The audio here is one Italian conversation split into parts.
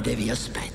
devi aspettare.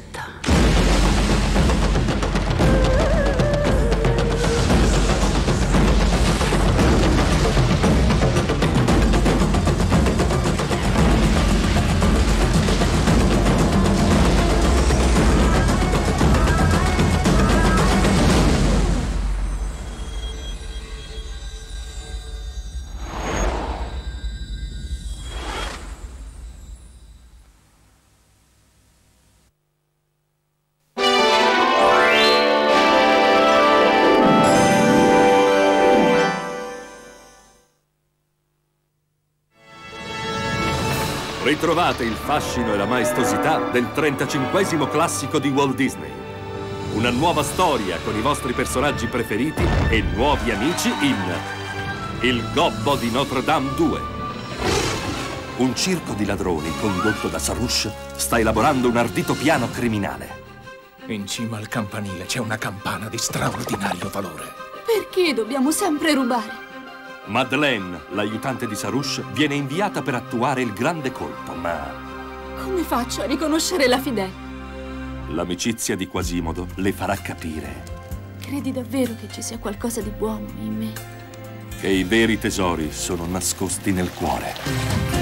Ritrovate il fascino e la maestosità del 35° classico di Walt Disney. Una nuova storia con i vostri personaggi preferiti e nuovi amici in Il Gobbo di Notre Dame 2. Un circo di ladroni condotto da Sarouche sta elaborando un ardito piano criminale. In cima al campanile c'è una campana di straordinario valore. Perché dobbiamo sempre rubare? Madeleine, l'aiutante di Sarouche, viene inviata per attuare il grande colpo, ma Come faccio a riconoscere la Fidel? l'amicizia di Quasimodo le farà capire Credi davvero che ci sia qualcosa di buono in me? che i veri tesori sono nascosti nel cuore.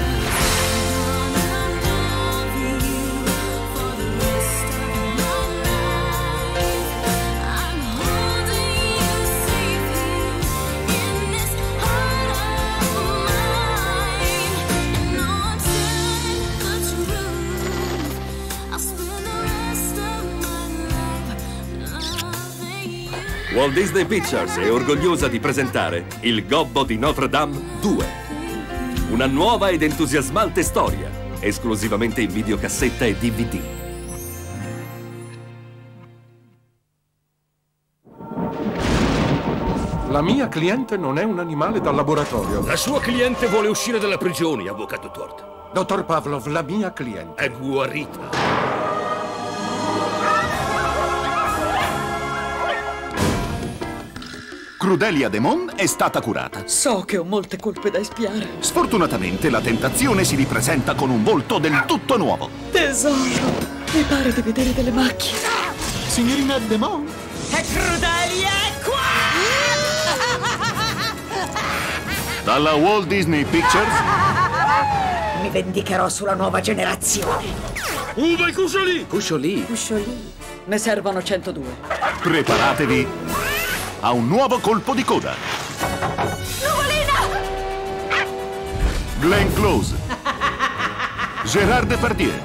Walt Disney Pictures è orgogliosa di presentare Il Gobbo di Notre Dame 2. Una nuova ed entusiasmante storia, esclusivamente in videocassetta e DVD. La mia cliente non è un animale da laboratorio. La sua cliente vuole uscire dalla prigione, avvocato Todd. Dottor Pavlov, la mia cliente È guarita. Crudelia Demon è stata curata. So che ho molte colpe da espiare. Sfortunatamente la tentazione si ripresenta con un volto del tutto nuovo. Tesoro, mi pare di vedere delle macchie. Signorina Demon? E Crudelia è qua! Dalla Walt Disney Pictures? Mi vendicherò sulla nuova generazione. Uva e cusciolì! Cusciolì. Cusciolì. Ne servono 102. Preparatevi a un nuovo colpo di coda. Nuvolina! Glenn Close. Gérard Depardieu.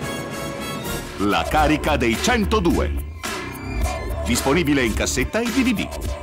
La carica dei 102. Disponibile in cassetta e DVD.